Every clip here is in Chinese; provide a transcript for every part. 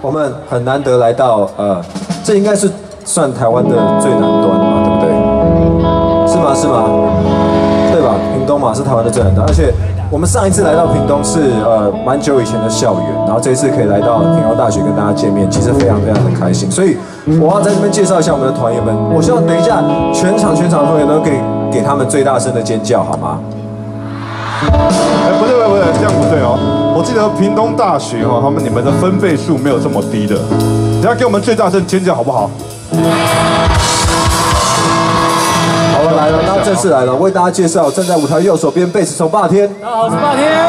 我们很难得来到这应该是算台湾的最南端嘛，对不对？是吗？是吗？对吧？屏东嘛是台湾的最南端，而且我们上一次来到屏东是蛮久以前的校园，然后这一次可以来到屏东大学跟大家见面，其实非常非常的开心。所以我要在这边介绍一下我们的团员们，我希望等一下全场的团员都可以给他们最大声的尖叫，好吗？ 不对，这样不对哦。我记得屏东大学哈，你们的分贝数没有这么低的，等下给我们最大声尖叫好不好？ 好了，来了，那正式来了，为大家介绍站在舞台右手边贝斯手霸天。 大家好，我是霸天。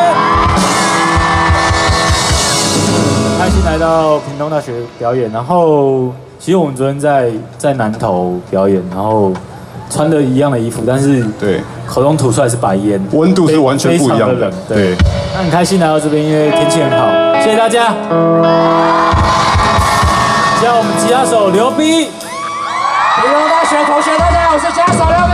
开心来到屏东大学表演，然后其实我们昨天在南投表演，然后穿的一样的衣服，但是对口中吐出来是白烟， 温度是完全不一样的。对， 那很开心来到这边，因为天气很好，谢谢大家。叫我们吉他手刘斌。 屏东大学同学，大家好，我是吉他手刘斌。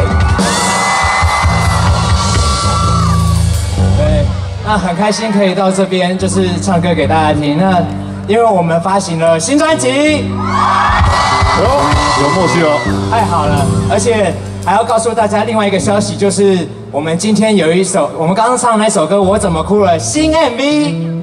对，那很开心可以到这边，就是唱歌给大家听。那因为我们发行了新专辑， 有默契哦， 太好了，而且还要告诉大家另外一个消息，就是我们今天有一首我们刚刚唱的那首歌《我怎么哭了》新 MV，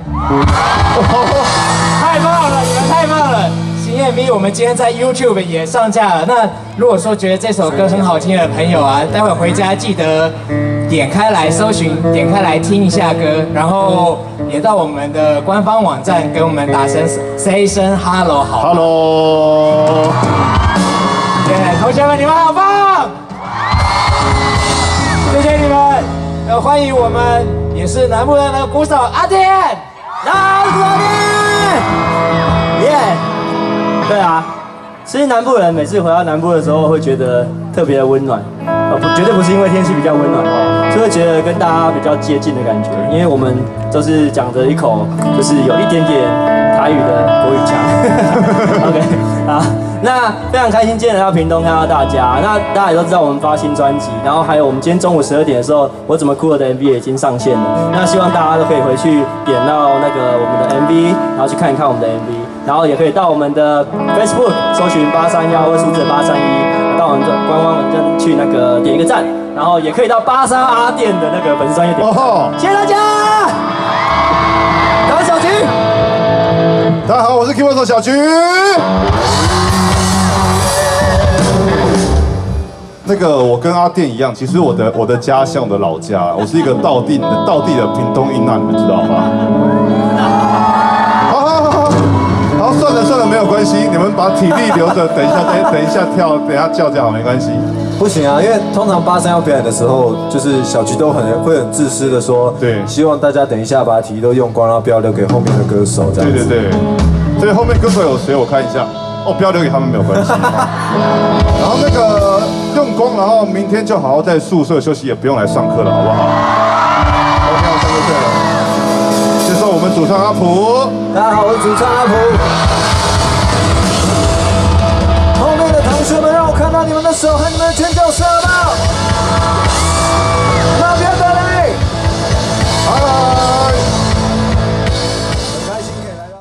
太棒了，你们太棒了！新 MV 我们今天在 YouTube 也上架了。那如果说觉得这首歌很好听的朋友啊，待会回家记得点开来搜寻，点开来听一下歌，然后也到我们的官方网站跟我们打声 say 一声 hello 好。 Hello。 对，同学们你们好棒！谢谢你们。欢迎我们也是南部人的鼓手阿天，来，阿天， 耶！对啊，其实南部人每次回到南部的时候，会觉得特别的温暖，绝对不是因为天气比较温暖哦，是会觉得跟大家比较接近的感觉，因为我们都是讲着一口就是有一点点台语的国语腔。OK， 好。那非常开心今天来到屏东看到大家，那大家也都知道我们发新专辑，然后还有我们今天中午12点的时候，我怎么哭了的 MV 也已经上线了。那希望大家都可以回去点到那个我们的 MV， 然后去看一看我们的 MV， 然后也可以到我们的 Facebook 搜寻831或数字831，到我们的官方网站去那个点一个赞，然后也可以到83阿店的那个粉丝专页点。谢谢大家，我是小菊。 大家好，我是 keyboard 手小菊。那个我跟阿店一样，其实我的家乡，我的老家，我是一个道地的屏东音呐，你们知道吗？好，算了，没有关系，你们把体力留着，等一下跳，等一下叫就好，没关系。 不行啊，因为通常83要表演的时候，就是小菊都会很自私的说，对，希望大家等一下把体力都用光，然后不要留给后面的歌手这样子。对， 所以后面歌手有谁？我看一下。哦，不要留给他们没有关系。然后那个用光，然后明天就好好在宿舍休息，也不用来上课了，好不好 ？OK， 我上就对了。接受我们主唱阿普。 大家好，我是主唱阿普。后面的同学们，让我看到你们的手和你们的尖叫声。